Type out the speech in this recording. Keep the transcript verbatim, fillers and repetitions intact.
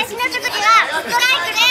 私の特技はストライクです。